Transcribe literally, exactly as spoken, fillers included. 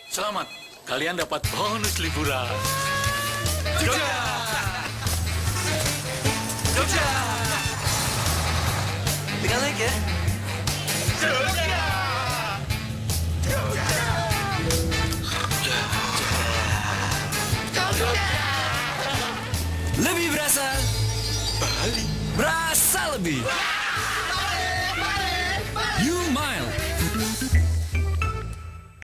Selamat, kalian dapat bonus liburan. Jogja! Jogja! Tinggal naik ya. Jogja! Jogja! Jogja! Lebih berasa. Bali. Berasa lebih. Balik, balik, balik. You